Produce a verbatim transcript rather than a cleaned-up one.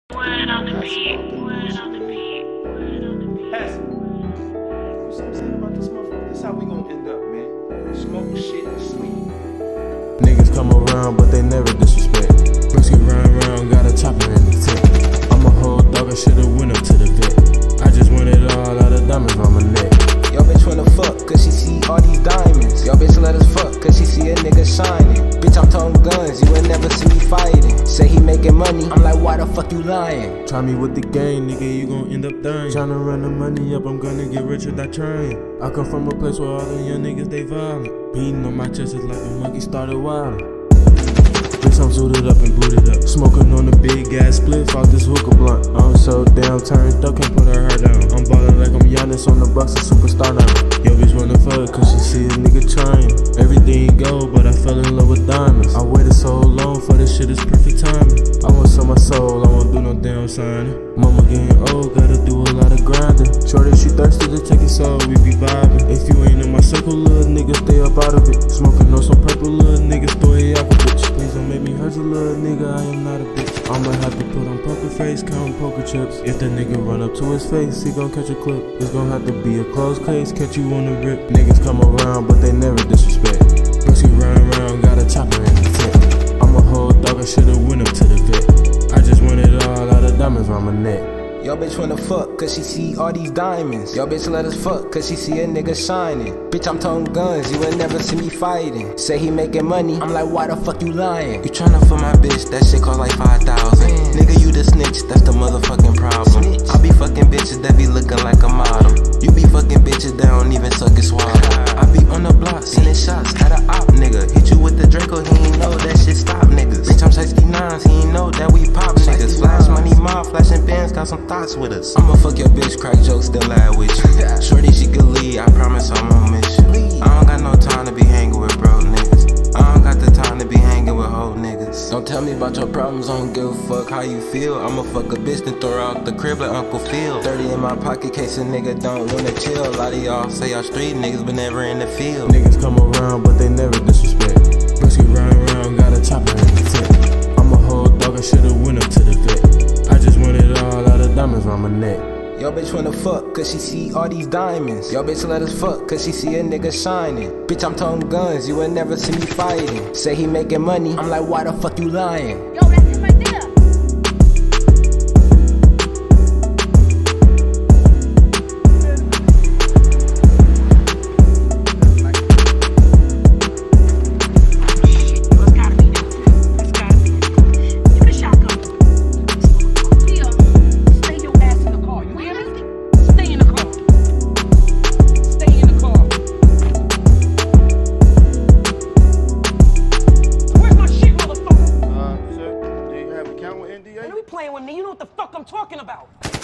Word on the beat, word on the beat, word on the beat. Pass it. You see what I'm saying about this motherfucker? This how we gon' end up, man. Smoke shit and sleep. Niggas come around, but they never disrespect. Brisky run around, got a chopper in the tent. I'm a whole dog, I should've went up to the vet. I just want it all out of diamonds on my neck. Yo bitch wanna fuck, cause she see all these diamonds. Yo bitch let us fuck, cause she see a nigga shining. Bitch, I'm toting guns, you ain't never see me fighting. Say he making money, I'm like, why the fuck you lying? Try me with the game, nigga, you gon' end up dying. Tryna run the money up, I'm gonna get rich without trying. I come from a place where all the young niggas, they violent. Beating on my chest is like a monkey started wildin'. Bitch, I'm suited up and booted up. Smoking on the big gas spliff off this hookah blunt. I'm so damn turned up, can't put her hair down. I'm ballin' like I'm Giannis on the Bucks, a superstar now. Yo bitch wanna fuck cause she see a nigga trying. Everything go, but I fell in love with diamonds. I waited so long for this shit, it's perfect timing. I wanna sell my soul, I won't do no damn signing. Mama getting old, gotta do a lot of grinding. Shorty, she thirsty to take it, so we be vibing. If you ain't in my circle, little nigga, stay up out of it. Smoking on some purple, little nigga, throw it out the bitch. Please don't make me hurt you, little nigga, I am not a bitch. I'ma have to put on poker face, count poker chips. If the nigga run up to his face, he gon' catch a clip. It's gon' have to be a closed case, catch you on the rip. Niggas come around, but they never disrespect. Brisky run around, got a chopper in the tent. I'm a whole dog, I should've went up to the vet. I just want it all out of diamonds on my neck. Yo bitch wanna fuck, cause she see all these diamonds. Yo bitch let us fuck, cause she see a nigga shining. Bitch, I'm toting guns, you ain't never see me fighting. Say he making money, I'm like, why the fuck you lying? You tryna fuck my bitch, that shit cost like five thousand. Nigga, you the snitch, that's the motherfucking problem. I be fucking bitches that be looking like a model. You be fucking bitches that don't even suck and swallow. I be on the block, sending shots at a op nigga. Hit you with the Draco, he ain't know that shit stop niggas. Bitch, I'm sixty-nines, he ain't know that we pop niggas. Flash money, mob, flashing bands, got some thoughts with us. I'ma fuck your bitch, crack jokes, still lie with you. Shorty, she could leave, I promise I won't miss you. I don't got no time to be hanging with broke niggas. I don't got the time to be hanging with old niggas. Don't tell me about your problems, I don't give a fuck how you feel. I'ma fuck a bitch and throw her out the crib like Uncle Phil. thirty in my pocket, case a nigga don't wanna chill. A lot of y'all say y'all street niggas, but never in the field. Niggas come around, but they never disrespect. Brisky run around, got a chopper in the tent. I'm a whole dog, I should've went up to the vet. I just want it all out of diamonds on my neck. Yo bitch wanna fuck, cause she see all these diamonds. Yo bitch let us fuck, cause she see a nigga shining. Bitch, I'm toting guns, you ain't never see me fighting. Say he making money, I'm like, why the fuck you lying? Yo, that's it right there. N D A? When you playing with me, you know what the fuck I'm talking about.